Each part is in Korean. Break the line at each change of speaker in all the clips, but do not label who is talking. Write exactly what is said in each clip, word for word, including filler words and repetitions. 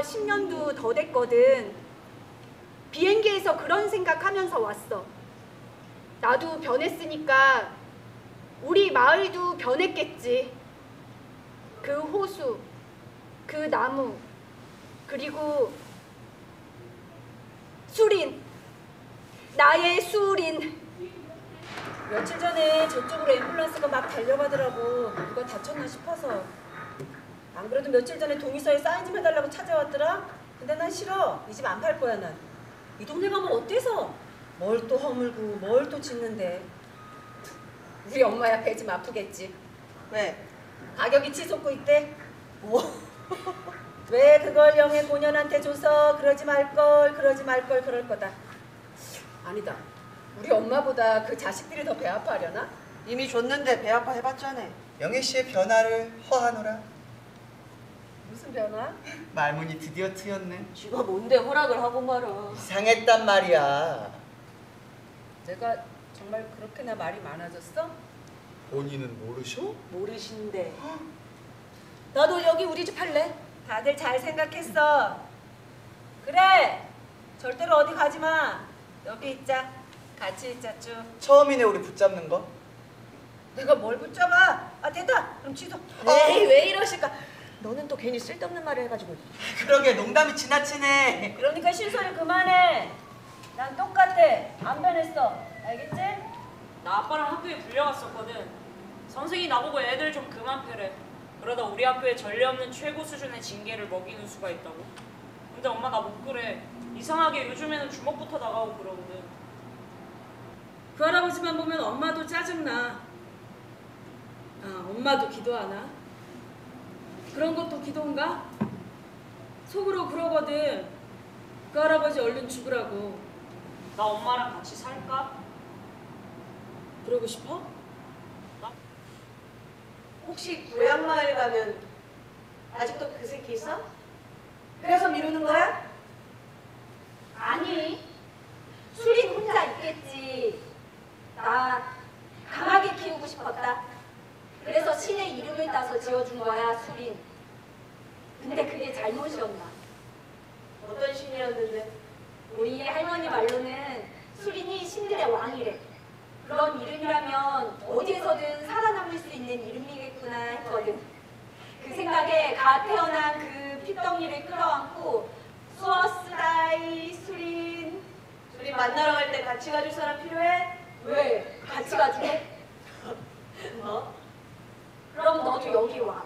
벌써 십 년도 더 됐거든. 비행기에서 그런 생각하면서 왔어. 나도 변했으니까 우리 마을도 변했겠지. 그 호수, 그 나무, 그리고 수린, 나의 수린.
며칠 전에 저쪽으로 앰뷸런스가 막 달려가더라고. 누가 다쳤나 싶어서. 안 그래도 며칠 전에 동의서에 사인 좀 해달라고 찾아왔더라. 근데 난 싫어. 이 집 안 팔 거야 난. 이 동네 가면 어때서? 뭘 또 허물고 뭘 또 짓는데. 우리 엄마야 배 좀 아프겠지. 왜? 가격이 치솟고 있대. 뭐? 왜 그걸 영애 고년한테 줘서 그러지 말걸 그러지 말걸 그럴 거다. 아니다. 우리 엄마보다 그 자식들이 더 배 아파하려나?
이미 줬는데 배 아파 해봤잖아.
영애 씨의 변화를 허하노라.
무슨 변화?
말문이 드디어 트였네.
쥐가 뭔데 허락을 하고 말아.
이상했단 말이야.
내가 정말 그렇게나 말이 많아졌어?
본인은 모르셔?
모르신데.
나도 여기 우리 집 할래. 다들 잘 생각했어. 그래. 절대로 어디 가지 마. 여기 있자. 같이 있자 쭉.
처음이네 우리 붙잡는 거.
내가 뭘 붙잡아? 아 됐다. 그럼 취소.
에이 왜 이러실까? 너는 또 괜히 쓸데없는 말을 해가지고.
그러게 농담이 지나치네.
그러니까 실소리 그만해. 난 똑같아. 안 변했어. 알겠지?
나 아빠랑 학교에 불려갔었거든. 선생이 나보고 애들 좀 그만 패래. 그러다 우리 학교에 전례 없는 최고 수준의 징계를 먹이는 수가 있다고. 근데 엄마 나 못 그래. 이상하게 요즘에는 주먹부터 나가고 그러거든.
그 할아버지만 보면 엄마도 짜증나. 아, 엄마도 기도하나? 그런 것도 기도인가? 속으로 그러거든. 그 할아버지 얼른 죽으라고.
나 엄마랑 같이 살까?
그러고 싶어?
나?
혹시 고향마을 가면 아직도 그 새끼 있어? 그래서 미루는 거야?
아니, 수린 혼자 있겠지. 나 강하게 키우고 싶었다. 그래서 신의 이름을 따서 지어준 거야, 수린. 근데 그게 잘못이었나?
어떤 신이었는데?
우리 할머니 말로는 수린이 신들의 왕이래. 그런 이름이라면 어디에서든 살아남을 수 있는 이름이겠구나 했거든. 그 생각에 갓 태어난 그 핏덩이를 끌어안고 수어스다이 수린.
우리 만나러 갈 때 같이 가줄 사람 필요해?
왜? 같이 가줄래?
뭐?
그럼 너도 여기 와.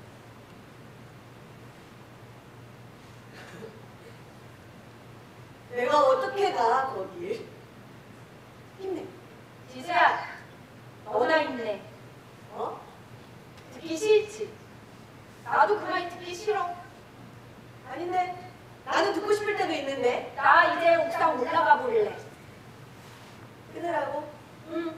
내가 어떻게 가 거기? 힘내.
지수야, 너나 힘내.
어?
듣기 싫지? 나도 그 말 듣기 싫어.
아닌데 나는 듣고 싶을 때도 있는데.
나 이제 옥상 올라가 볼래.
끊으라고?
응.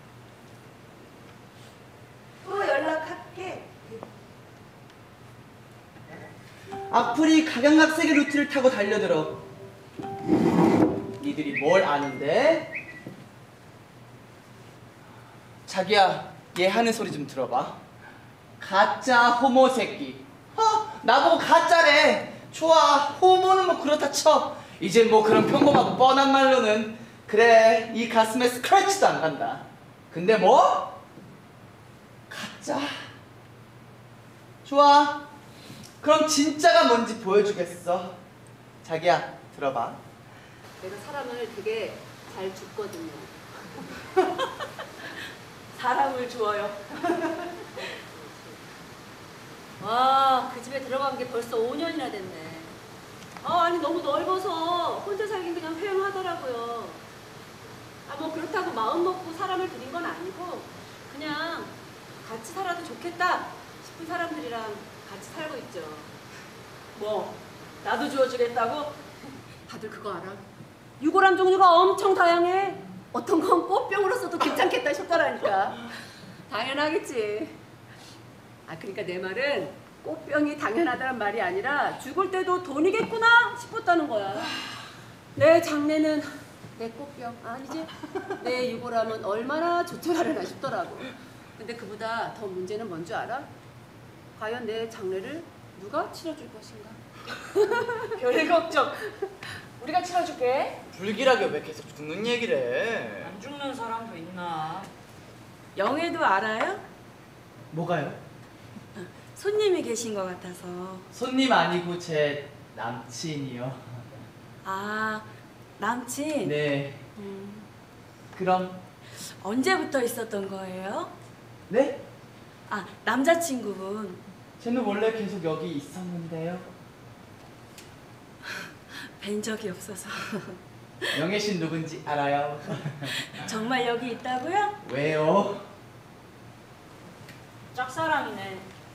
또 연락할게.
앞으리 각양각색의 루트를 타고 달려들어. 니들이 뭘 아는데? 자기야, 얘 하는 소리 좀 들어봐. 가짜 호모 새끼. 어, 나보고 가짜래. 좋아, 호모는 뭐 그렇다 쳐. 이젠 뭐 그런 평범하고 뻔한 말로는 그래, 이 가슴에 스크래치도 안 간다. 근데 뭐? 가짜. 좋아, 그럼 진짜가 뭔지 보여주겠어. 자기야, 들어봐.
내가 사람을 되게 잘 줍거든요. 사람을 주어요. 와, 그 집에 들어간 게 벌써 오 년이나 됐네. 아, 아니 너무 넓어서 혼자 살긴 그냥 회영하더라고요. 아, 뭐 그렇다고 마음 먹고 사람을 들인 건 아니고 그냥 같이 살아도 좋겠다 싶은 사람들이랑 같이 살고 있죠. 뭐, 나도 주워주겠다고? 다들 그거 알아? 유골함 종류가 엄청 다양해. 어떤 건 꽃병으로 써도 괜찮겠다 싶더라니까. 당연하겠지. 아, 그러니까 내 말은 꽃병이 당연하다는 말이 아니라 죽을 때도 돈이겠구나 싶었다는 거야. 내 장래는 내 꽃병 아니지? 내 유골함은 얼마나 조촐하려나 싶더라고. 근데 그보다 더 문제는 뭔 줄 알아? 과연 내 장래를 누가 치러줄 것인가?
별 걱정. 우리가 치러줄게.
불길하게 왜 계속 죽는 얘기를 해?
안 죽는 사람도 있나?
영애도 알아요?
뭐가요?
손님이 계신 것 같아서.
손님 아니고 제 남친이요.
아, 남친?
네.
음,
그럼
언제부터 있었던 거예요?
네?
아, 남자친구분.
쟤는 원래 계속 여기 있었는데요.
뵌 적이 없어서.
영애 씨 누군지 알아요?
정말 여기 있다고요?
왜요?
짝사랑이네.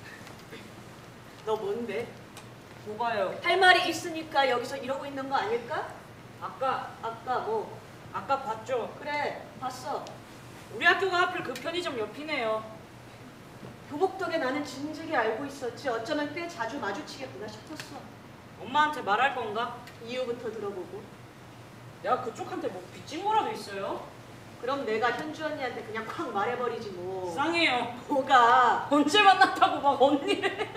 너 뭔데?
뭐가요?
할 말이 있으니까 여기서 이러고 있는 거 아닐까?
아까
아까 뭐?
아까 봤죠?
그래, 봤어.
우리 학교가 하필 그 편의점 옆이네요.
교복 덕에 나는 진즉에 알고 있었지. 어쩌면 꽤 자주 마주치겠구나 싶었어.
엄마한테 말할 건가?
이유부터 들어보고.
내가 그쪽한테 뭐 빚진 거라도 있어요?
그럼 내가 현주 언니한테 그냥 콱 말해버리지 뭐.
이상해요.
뭐가?
언제 만났다고 막 언니래.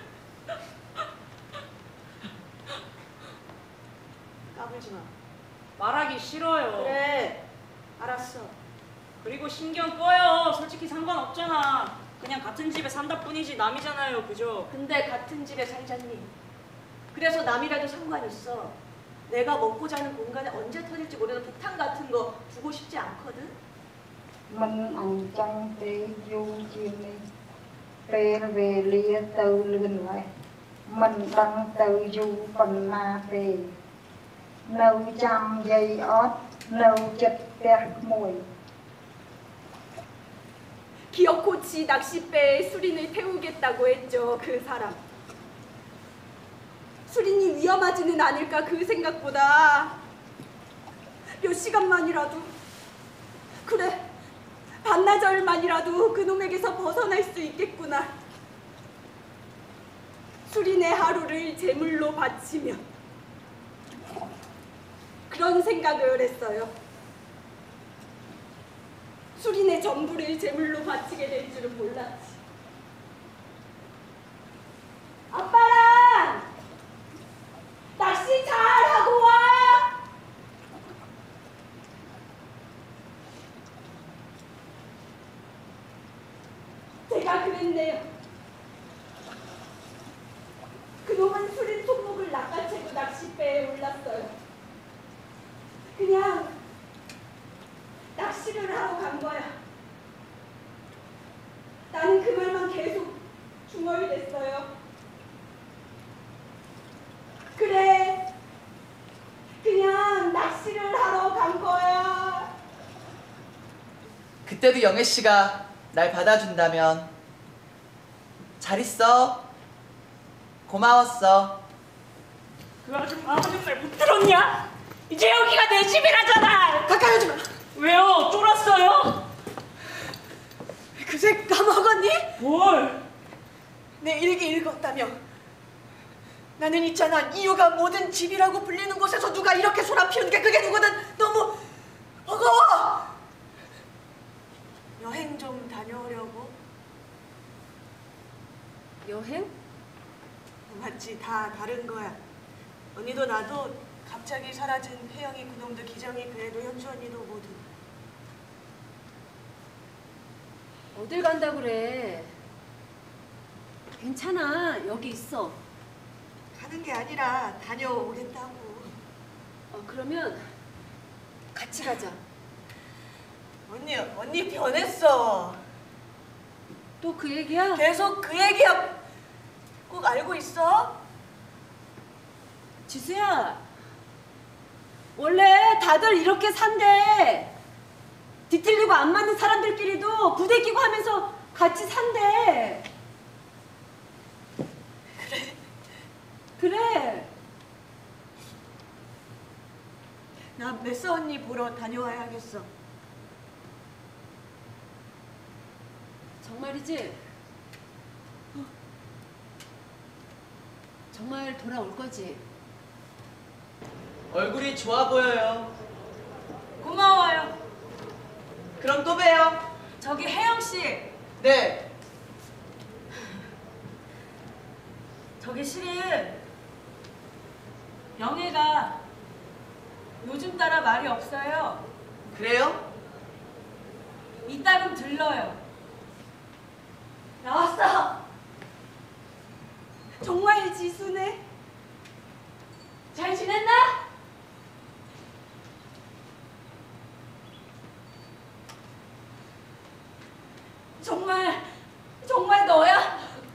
까불지 마.
말하기 싫어요.
그래, 알았어.
그리고 신경 꺼요. 솔직히 상관없잖아. 그냥 같은 집에 산다 뿐이지 남이잖아요. 그죠?
근데 같은 집에 살잖니. 그래서 남이라도 상관 있어. 내가 먹고 자는 공간에 언제 터질지 모르는 폭탄 같은 거 두고 싶지 않거든.
mình ăn chăng tế du chiều này về về lia từ lươn lại mình đang từ du phần na về nâu trăm dây ót nâu chất bẹt mùi
기어코치 낚싯배에 수린을 태우겠다고 했죠. 그 사람. 수린이 위험하지는 않을까 그 생각보다 몇 시간만이라도, 그래, 반나절만이라도 그놈에게서 벗어날 수 있겠구나. 수린의 하루를 제물로 바치며 그런 생각을 했어요. 수린의 전부를 제물로 바치게 될 줄은 몰랐지. 아빠랑 낚시 잘하고 와. 제가 그랬네요. 그놈은 수린 손목을 낚아채고 낚싯배에 올랐어요. 그냥 낚시를 하러 간 거야. 나는 그 말만 계속 중얼댔어요. 그래, 그냥 낚시를 하러 간 거야.
그때도 영애 씨가 날 받아준다면 잘 있어. 고마웠어.
그 아줌마 하는 말 못 들었냐? 이제 여기가 내 집이라잖아.
가까이 오지 마.
왜요? 쫄았어요?
그새 까먹었니?
뭘?
내 일기 읽었다며. 나는 있잖아, 이유가 모든 집이라고 불리는 곳에서 누가 이렇게 소란 피우는 게 그게 누구든 너무 버거워. 여행 좀 다녀오려고.
여행?
맞지, 다 다른 거야. 언니도 나도 갑자기 사라진 혜영이 그놈도 기정이 그래도 현주 언니도 모두.
어딜 간다 그래? 괜찮아, 여기 있어.
가는 게 아니라 다녀오겠다고.
어, 그러면 같이 가자.
언니, 언니 변했어.
또 그 얘기야?
계속 그 얘기야. 꼭 알고 있어?
지수야, 원래 다들 이렇게 산대. 뒤틀리고 안 맞는 사람들끼리도 부대 끼고 하면서 같이 산대.
그래.
그래.
나 메스 언니 보러 다녀와야겠어.
정말이지? 어. 정말 돌아올 거지?
얼굴이 좋아 보여요.
고마워요.
그럼 또 봬요.
저기 혜영 씨,
네.
저기 실은
영애가 요즘 따라 말이 없어요.
그래요?
이따금 들러요.
나왔어. 정말 지수네. 잘 지냈나? 정말 정말 너야?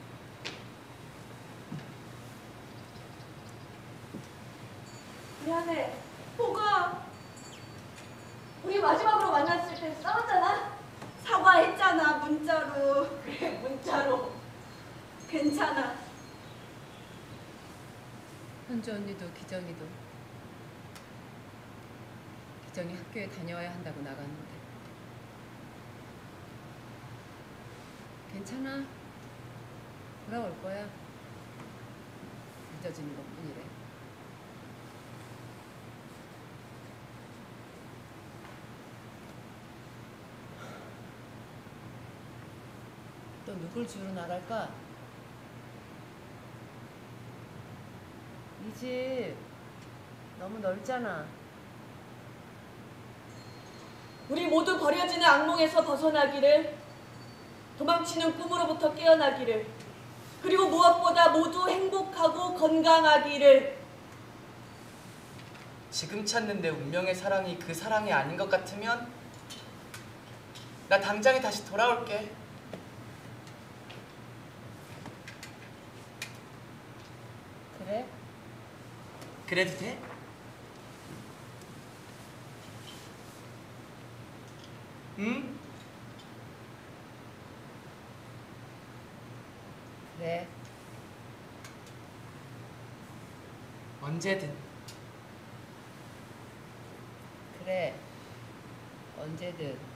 미안해. 뭐가? 우리 마지막으로 만났을 때 싸웠잖아. 사과했잖아, 문자로. 그래, 문자로. 괜찮아.
현주 언니도 기정이도 기정이 학교에 다녀와야 한다고 나갔는데 괜찮아. 돌아올 거야. 늦어지는 것뿐이래. 또 누굴 주로 나갈까? 이 집 너무 넓잖아.
우리 모두 버려지는 악몽에서 벗어나기를, 도망치는 꿈으로부터 깨어나기를, 그리고 무엇보다 모두 행복하고 건강하기를.
지금 찾는 내 운명의 사랑이 그 사랑이 아닌 것 같으면 나 당장에 다시 돌아올게.
그래?
그래도 돼? 응?
그래.
언제든.
그래. 언제든.